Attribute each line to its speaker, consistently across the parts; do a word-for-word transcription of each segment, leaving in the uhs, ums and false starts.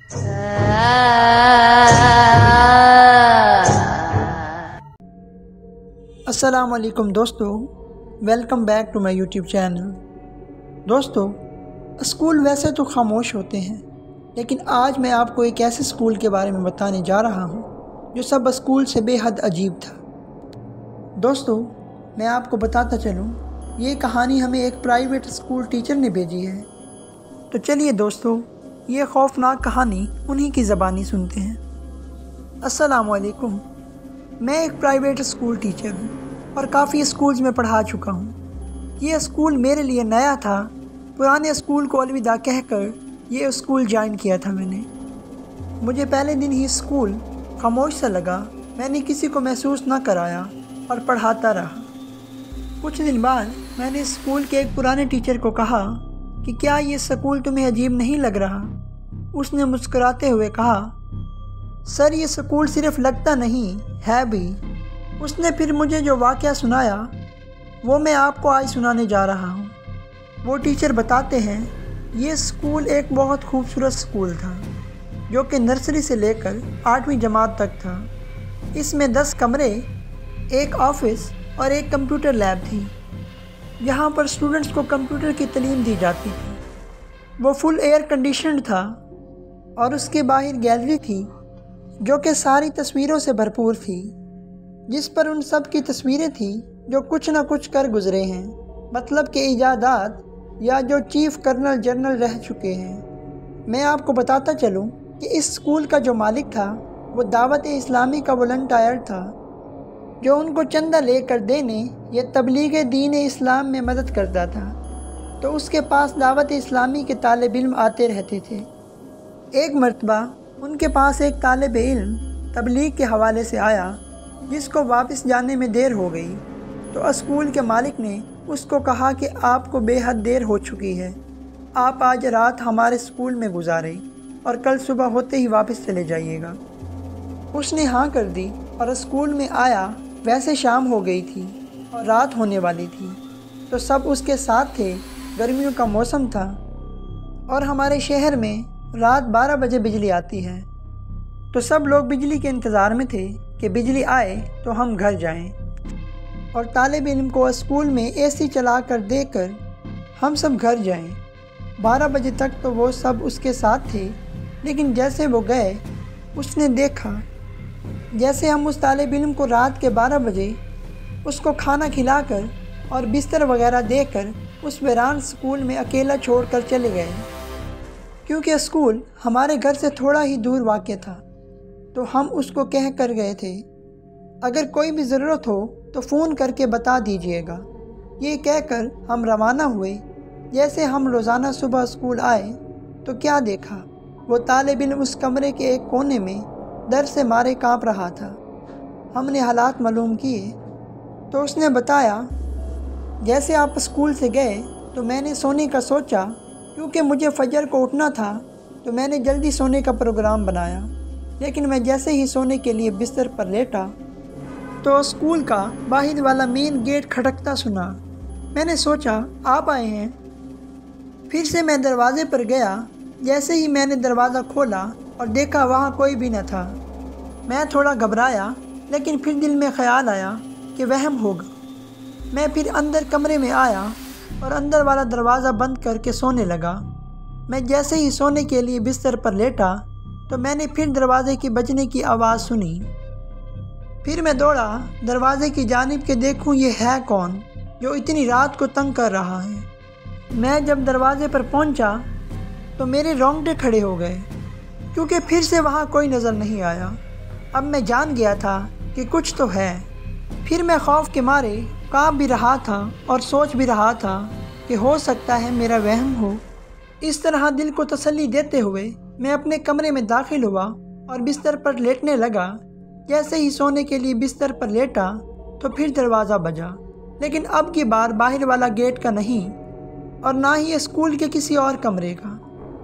Speaker 1: السلام علیکم دوستو، welcome back to my YouTube channel. دوستو، اسکول ویسے تو خاموش ہوتے ہیں، لیکن آج میں آپ کو ایک ایسے اسکول کے بارے میں بتانے جا رہا ہوں جو سب اسکول سے بے حد عجیب تھا۔ دوستو، میں آپ کو بتاتا چلوں، یہ کہانی ہمیں ایک پرائیویٹ اسکول ٹیچر نے بھیجی ہے۔ تو چلیے دوستو، یہ خوفناک کہانی انہی کی زبانی سنتے ہیں۔ السلام علیکم، میں ایک پرائیویٹ اسکول ٹیچر ہوں اور کافی اسکولز میں پڑھا چکا ہوں۔ یہ اسکول میرے لیے نیا تھا، پرانے اسکول کو الوداع کہہ کر یہ اسکول جوائن کیا تھا میں نے۔ مجھے پہلے دن ہی اسکول خاموش سا لگا، میں نے کسی کو محسوس نہ کرایا اور پڑھاتا رہا۔ کچھ دن بعد میں نے اسکول کے ایک پرانے ٹیچر کو کہا کہ کیا یہ اسکول تمہیں عجیب نہیں لگ رہا؟ اس نے مسکراتے ہوئے کہا، سر یہ اسکول صرف لگتا نہیں ہے بھی۔ اس نے پھر مجھے جو واقعہ سنایا وہ میں آپ کو آج سنانے جا رہا ہوں۔ وہ ٹیچر بتاتے ہیں، یہ اسکول ایک بہت خوبصورت اسکول تھا جو کہ نرسری سے لے کر آٹھویں جماعت تک تھا۔ اس میں دس کمرے، ایک آفس اور ایک کمپیوٹر لیب تھی، جہاں پر اسٹوڈنٹس کو کمپیوٹر کی تعلیم دی جاتی تھی۔ وہ فل ایئر کنڈیشنڈ تھا اور اس کے باہر گیلری تھی جو کہ ساری تصویروں سے بھرپور تھی، جس پر ان سب کی تصویریں تھیں جو کچھ نہ کچھ کر گزرے ہیں، مطلب کہ ایجادات یا جو چیف کرنل جنرل رہ چکے ہیں۔ میں آپ کو بتاتا چلوں کہ اس اسکول کا جو مالک تھا وہ دعوت اسلامی کا والنٹائر تھا، جو ان کو چندہ لے کر دینے یا تبلیغ دین اسلام میں مدد کرتا تھا، تو اس کے پاس دعوت اسلامی کے طالب علم آتے رہتے تھے۔ ایک مرتبہ ان کے پاس ایک طالب علم تبلیغ کے حوالے سے آیا جس کو واپس جانے میں دیر ہو گئی، تو اسکول کے مالک نے اس کو کہا کہ آپ کو بے حد دیر ہو چکی ہے، آپ آج رات ہمارے اسکول میں گزاریں اور کل صبح ہوتے ہی واپس چلے جائیے گا۔ اس نے ہاں کر دی اور اسکول میں آیا۔ ویسے شام ہو گئی تھی اور رات ہونے والی تھی، تو سب اس کے ساتھ تھے۔ گرمیوں کا موسم تھا اور ہمارے شہر میں رات بارہ بجے بجلی آتی ہے، تو سب لوگ بجلی کے انتظار میں تھے کہ بجلی آئے تو ہم گھر جائیں، اور طالب علم کو اسکول میں اے سی چلا کر دے کر ہم سب گھر جائیں۔ بارہ بجے تک تو وہ سب اس کے ساتھ تھے، لیکن جیسے وہ گئے اس نے دیکھا جیسے ہم اس طالب علم کو رات کے بارہ بجے اس کو کھانا کھلا کر اور بستر وغیرہ دے کر اس ویران اسکول میں اکیلا چھوڑ کر چلے گئے۔ کیونکہ اسکول ہمارے گھر سے تھوڑا ہی دور واقع تھا، تو ہم اس کو کہہ کر گئے تھے، اگر کوئی بھی ضرورت ہو تو فون کر کے بتا دیجئے گا۔ یہ کہہ کر ہم روانہ ہوئے۔ جیسے ہم روزانہ صبح اسکول آئے تو کیا دیکھا، وہ طالب علم اس کمرے کے ایک کونے میں ڈر سے مارے کانپ رہا تھا۔ ہم نے حالات معلوم کیے تو اس نے بتایا، جیسے آپ اسکول سے گئے تو میں نے سونے کا سوچا، کیونکہ مجھے فجر کو اٹھنا تھا تو میں نے جلدی سونے کا پروگرام بنایا، لیکن میں جیسے ہی سونے کے لیے بستر پر لیٹا تو اسکول کا باہر والا مین گیٹ کھٹکتا سنا۔ میں نے سوچا آپ آئے ہیں، پھر سے میں دروازے پر گیا۔ جیسے ہی میں نے دروازہ کھولا اور دیکھا وہاں کوئی بھی نہ تھا، میں تھوڑا گھبرایا، لیکن پھر دل میں خیال آیا کہ وہم ہوگا۔ میں پھر اندر کمرے میں آیا اور اندر والا دروازہ بند کر کے سونے لگا۔ میں جیسے ہی سونے کے لیے بستر پر لیٹا تو میں نے پھر دروازے کی بجنے کی آواز سنی۔ پھر میں دوڑا دروازے کی جانب کہ دیکھوں یہ ہے کون جو اتنی رات کو تنگ کر رہا ہے۔ میں جب دروازے پر پہنچا تو میرے رونگٹے کھڑے ہو گئے، کیونکہ پھر سے وہاں کوئی نظر نہیں آیا۔ اب میں جان گیا تھا کہ کچھ تو ہے۔ پھر میں خوف کے مارے کانپ بھی رہا تھا اور سوچ بھی رہا تھا کہ ہو سکتا ہے میرا وہم ہو۔ اس طرح دل کو تسلی دیتے ہوئے میں اپنے کمرے میں داخل ہوا اور بستر پر لیٹنے لگا۔ جیسے ہی سونے کے لیے بستر پر لیٹا تو پھر دروازہ بجا، لیکن اب کی بار باہر والا گیٹ کا نہیں اور نہ ہی اسکول کے کسی اور کمرے کا۔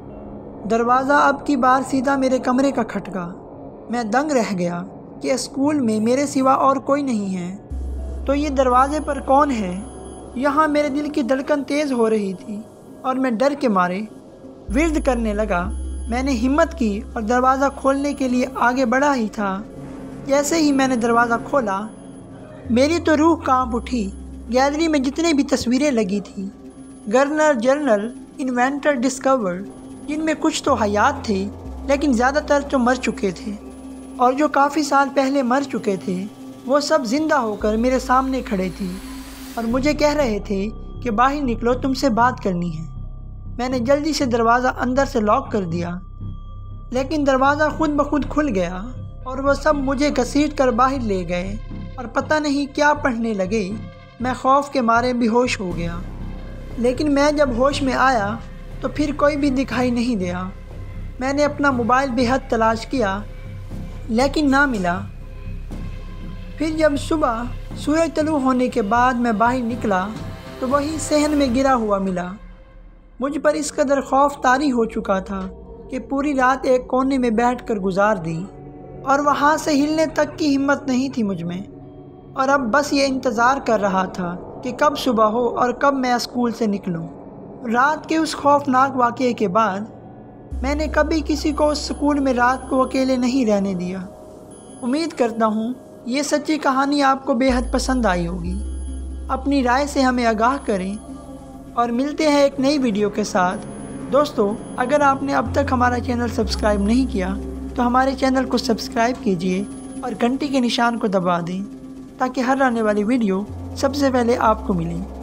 Speaker 1: دروازہ اب کی بار سیدھا میرے کمرے کا کھٹکا۔ میں دنگ رہ گیا کہ اسکول میں میرے سوا اور کوئی نہیں ہے، تو یہ دروازے پر کون ہے؟ یہاں میرے دل کی دھڑکن تیز ہو رہی تھی اور میں ڈر کے مارے ورد کرنے لگا، میں نے ہمت کی اور دروازہ کھولنے کے لیے آگے بڑھا ہی تھا، جیسے ہی میں نے دروازہ کھولا میری تو روح کانپ اٹھی۔ گیلری میں جتنے بھی تصویریں لگی تھیں، گورنر جنرل، انوینٹر، ڈسکور، جن میں کچھ تو حیات تھے لیکن زیادہ تر تو مر چکے تھے، اور جو کافی سال پہلے مر چکے تھے وہ سب زندہ ہو کر میرے سامنے کھڑے تھے اور مجھے کہہ رہے تھے کہ باہر نکلو، تم سے بات کرنی ہے۔ میں نے جلدی سے دروازہ اندر سے لاک کر دیا، لیکن دروازہ خود بخود کھل گیا اور وہ سب مجھے گھسیٹ کر باہر لے گئے اور پتہ نہیں کیا پڑھنے لگے۔ میں خوف کے مارے بے ہوش ہو گیا، لیکن میں جب ہوش میں آیا تو پھر کوئی بھی دکھائی نہیں دیا۔ میں نے اپنا موبائل بے حد تلاش کیا لیکن نہ ملا۔ پھر جب صبح سورج طلوع ہونے کے بعد میں باہر نکلا تو وہی صحن میں گرا ہوا ملا۔ مجھ پر اس قدر خوف طاری ہو چکا تھا کہ پوری رات ایک کونے میں بیٹھ کر گزار دی اور وہاں سے ہلنے تک کی ہمت نہیں تھی مجھ میں، اور اب بس یہ انتظار کر رہا تھا کہ کب صبح ہو اور کب میں اسکول سے نکلوں۔ رات کے اس خوفناک واقعے کے بعد میں نے کبھی کسی کو اس اسکول میں رات کو اکیلے نہیں رہنے دیا۔ امید کرتا ہوں یہ سچی کہانی آپ کو بے حد پسند آئی ہوگی۔ اپنی رائے سے ہمیں آگاہ کریں اور ملتے ہیں ایک نئی ویڈیو کے ساتھ۔ دوستو، اگر آپ نے اب تک ہمارا چینل سبسکرائب نہیں کیا تو ہمارے چینل کو سبسکرائب کیجئے اور گھنٹی کے نشان کو دبا دیں تاکہ ہر آنے والی ویڈیو سب سے پہلے آپ کو ملے۔